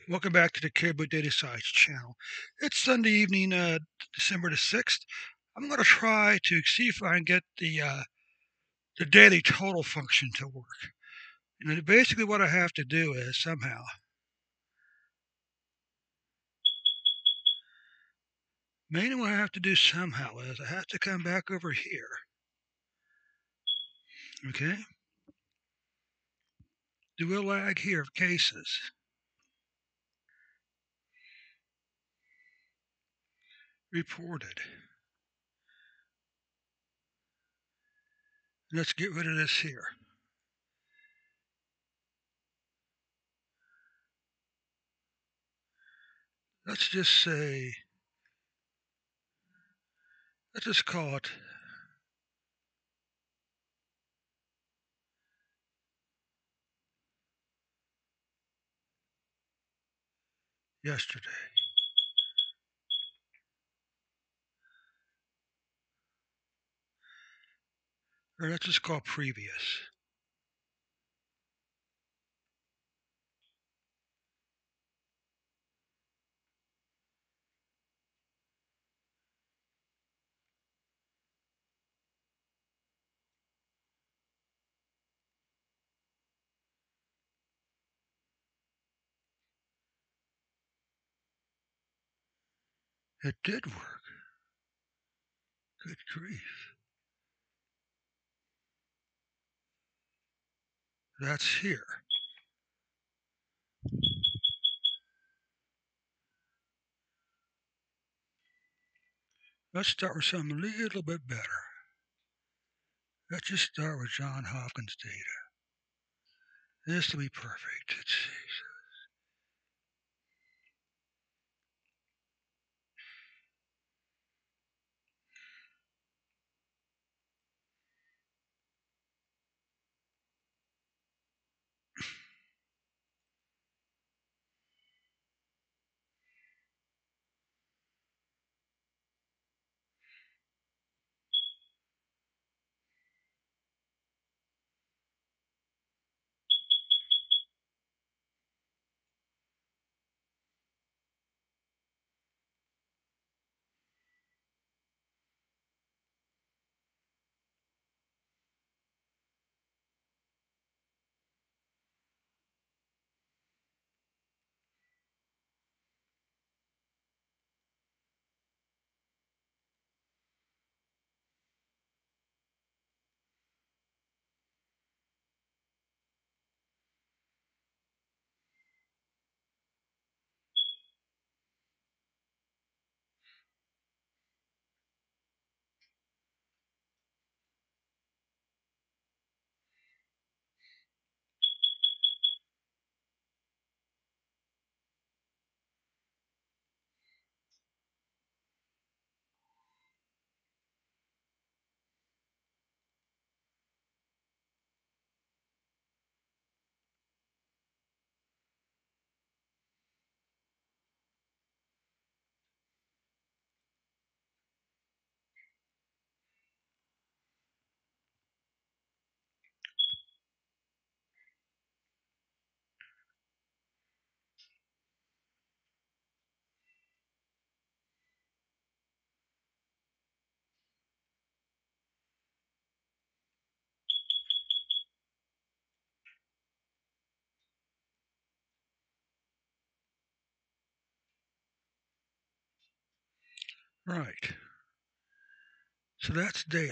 Welcome back to the Caribou Data Science channel. It's Sunday evening, December the 6th. I'm going to try to see if I can get the daily total function to work. Basically what I have to do is mainly what I have to do somehow is I have to come back over here. Okay? Do a lag here of cases. Reported. Let's get rid of this here. Let's just say, let's just call it yesterday. Or let's just call previous. It did work. Good grief. That's here. Let's start with something a little bit better. Let's just start with John Hopkins data. This will be perfect. Let's see. Right. So that's daily.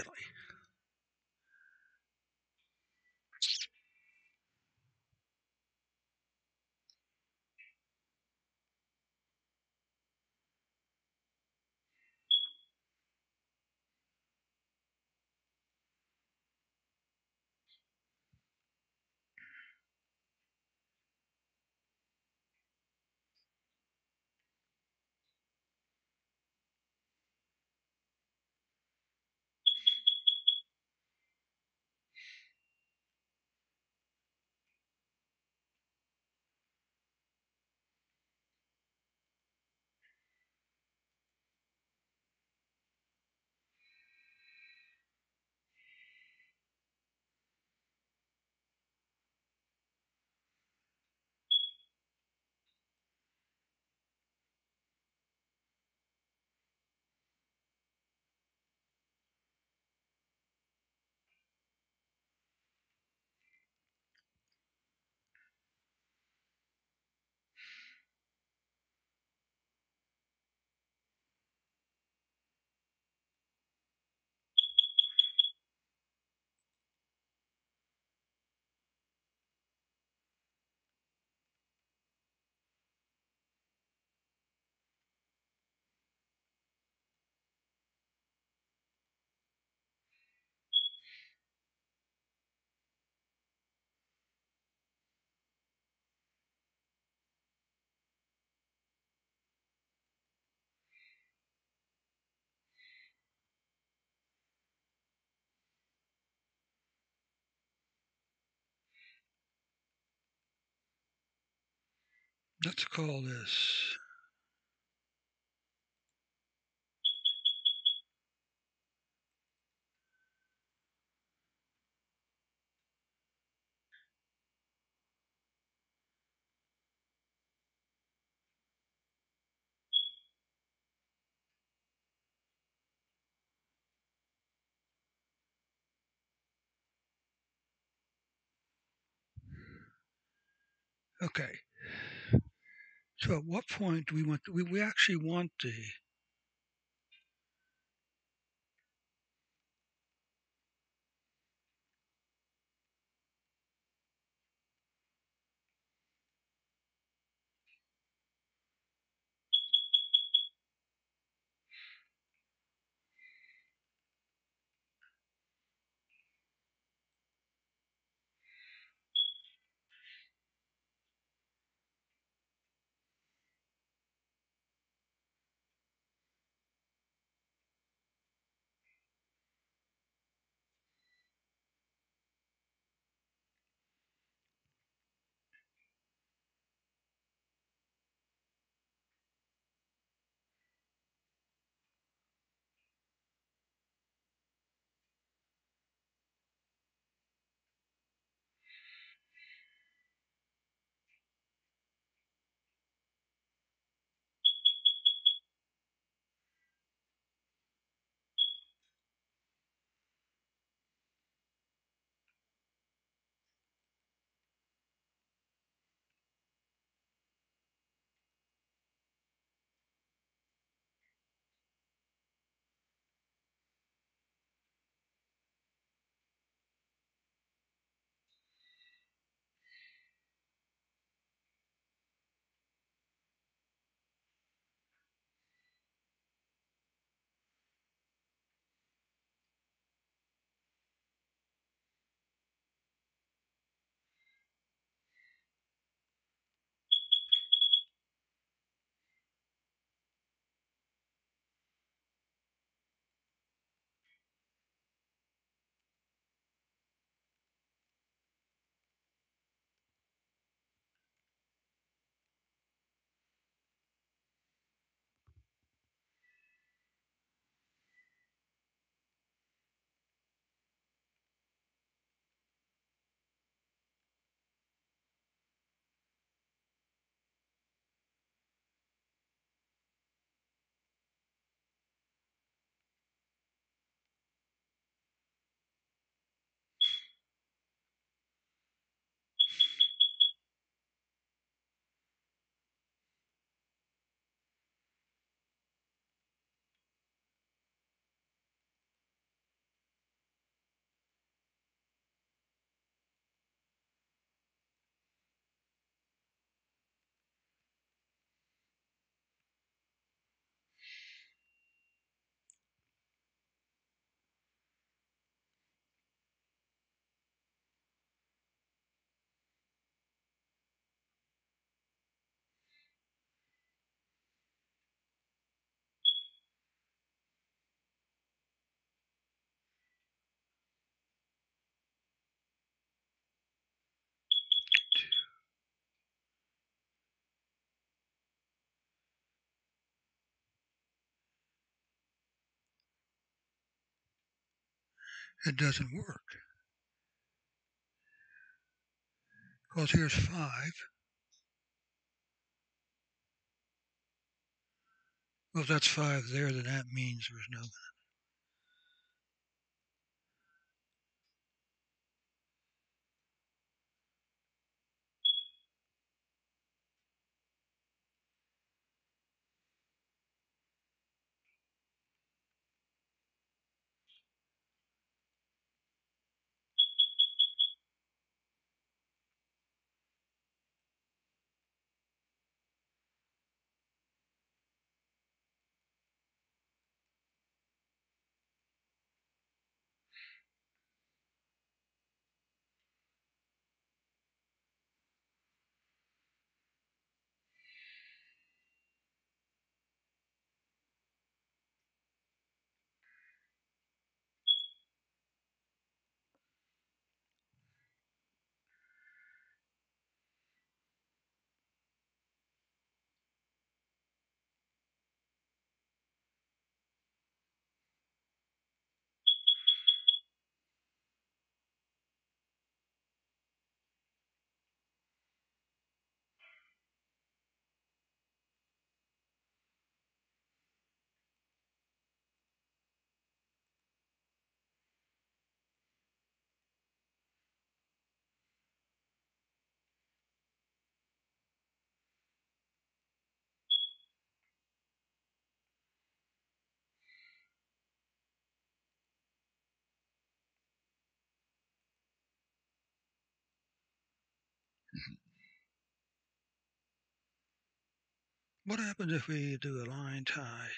Let's call this. Okay. So at what point do we want? We actually want the. It doesn't work because here's 5. Well, if that's 5 there, then that means there's no. What happens if we do a line type?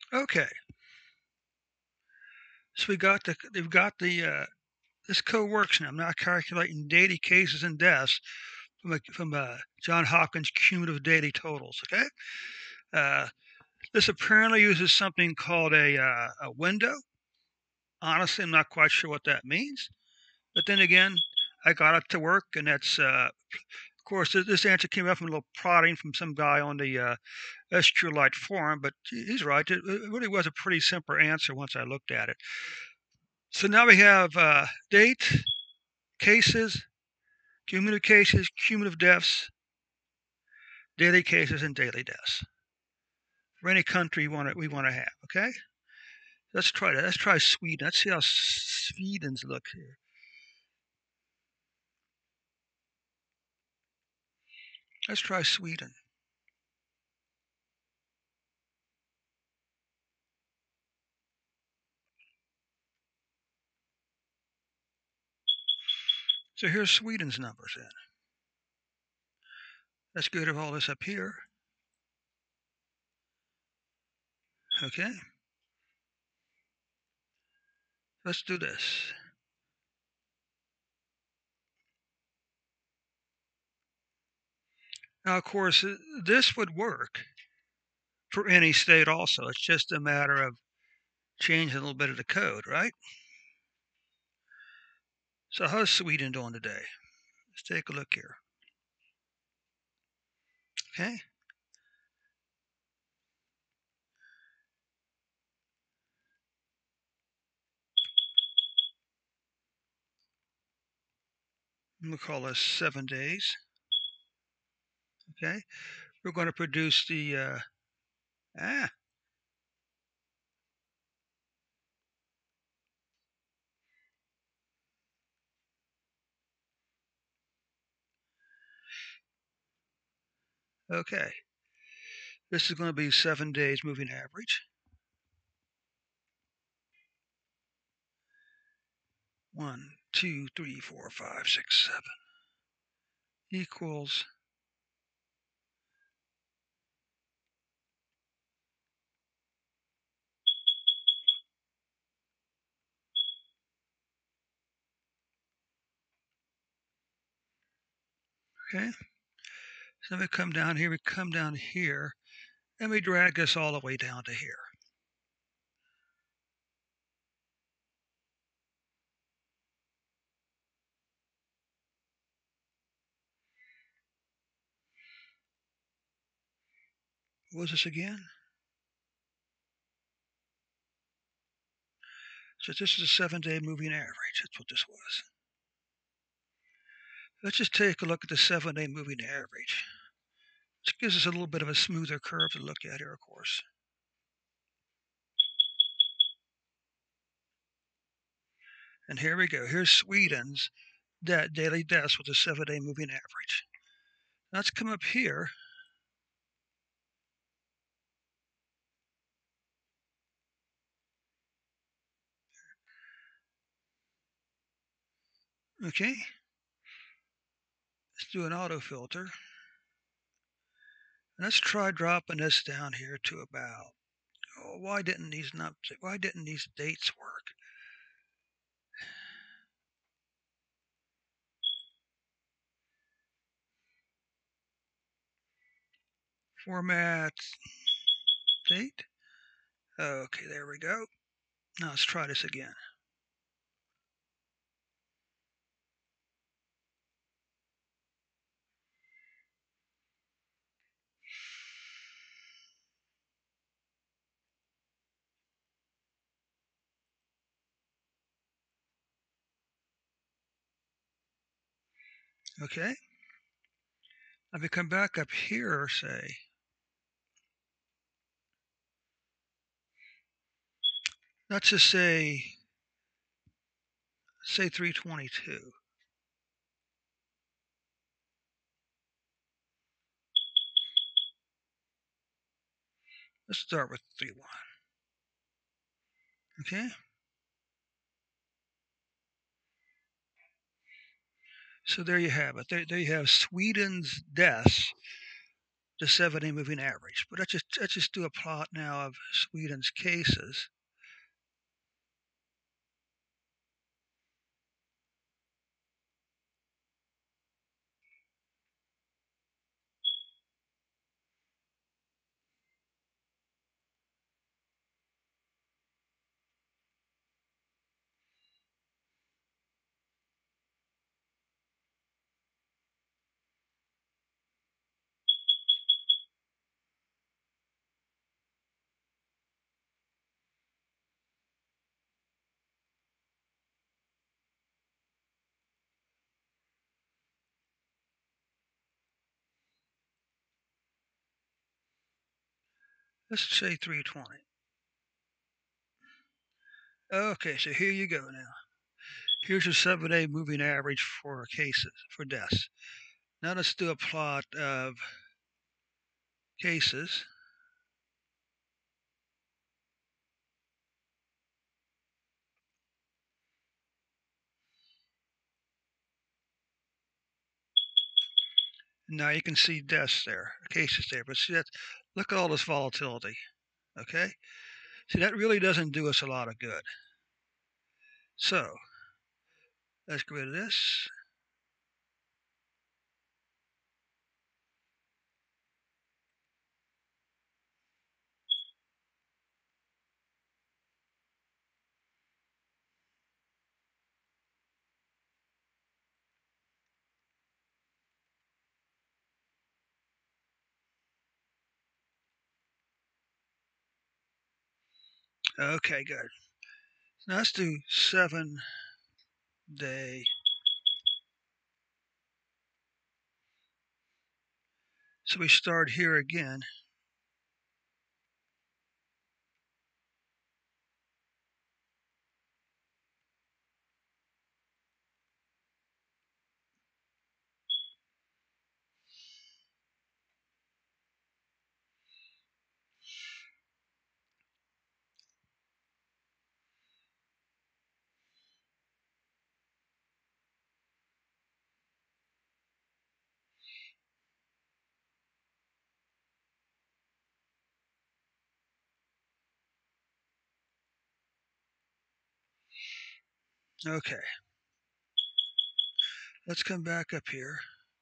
Okay, so they've got this code works now. I'm now calculating daily cases and deaths from John Hopkins cumulative daily totals. Okay, uh, this apparently uses something called a window. Honestly, I'm not quite sure what that means. But then again, I got it to work, and that's of course this answer came up from a little prodding from some guy on the SQLite forum. But he's right; it really was a pretty simple answer once I looked at it. So now we have date, cases, cumulative cases, cumulative deaths, daily cases, and daily deaths for any country we want to have. Okay, let's try that. Let's try Sweden. Let's see how Sweden's look here. Let's try Sweden. So here's Sweden's numbers then. Let's get rid of all this up here. Okay, let's do this. Now, of course, this would work for any state also. It's just a matter of changing a little bit of the code, right? So how's Sweden doing today? Let's take a look here. Okay, we'll call this 7 days. Okay, we're going to produce the ah. Okay, this is going to be 7 days moving average. 1, 2, 3, 4, 5, 6, 7 equals. Okay, so we come down here, and we drag this all the way down to here. What was this again? So this is a 7-day moving average. That's what this was. Let's just take a look at the 7-day moving average. This gives us a little bit of a smoother curve to look at here, of course. And here we go. Here's Sweden's daily deaths with a 7-day moving average. Let's come up here. Okay, let's do an auto filter. Let's try dropping this down here to about. Oh, why didn't these dates work? Format date. Okay, there we go. Now let's try this again. Okay. If we come back up here, say, let's just say 322. Let's start with 31. Okay. So there you have it. There you have Sweden's deaths the 7-day moving average. But let's just do a plot now of Sweden's cases. Let's say 320. Okay, so here you go now. Here's your 7-day moving average for cases, for deaths. Now let's do a plot of cases. Now you can see deaths there, cases there, but see that, look at all this volatility, okay? See, that really doesn't do us a lot of good. So, let's get rid of this. Okay, good. Now let's do 7-day. So we start here again. Okay. Let's come back up here.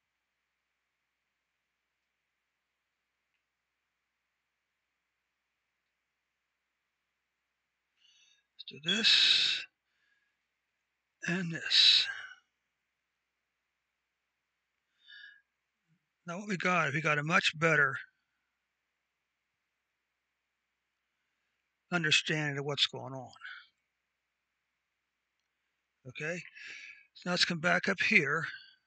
Let's do this and this. Now what we got a much better understanding of what's going on. Okay, so now let's come back up here.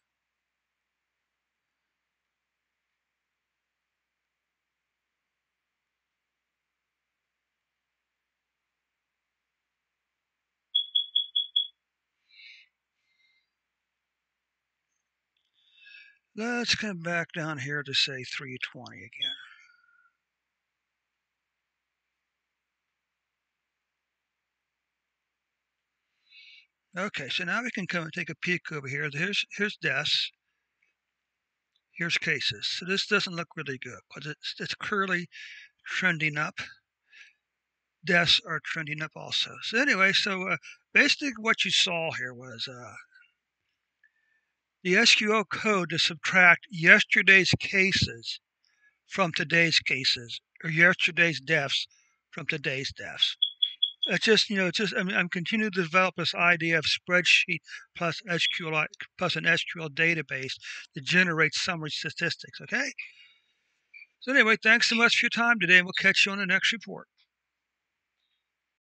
Let's come back down here to say 320 again. Okay, so now we can come and take a peek over here. Here's deaths. Here's cases. So this doesn't look really good because it's clearly trending up. Deaths are trending up also. So anyway, basically what you saw here was the SQL code to subtract yesterday's cases from today's cases, or yesterday's deaths from today's deaths. I'm continuing to develop this idea of spreadsheet plus SQLite plus an SQL database to generate summary statistics. Okay. So anyway, thanks so much for your time today, and we'll catch you on the next report.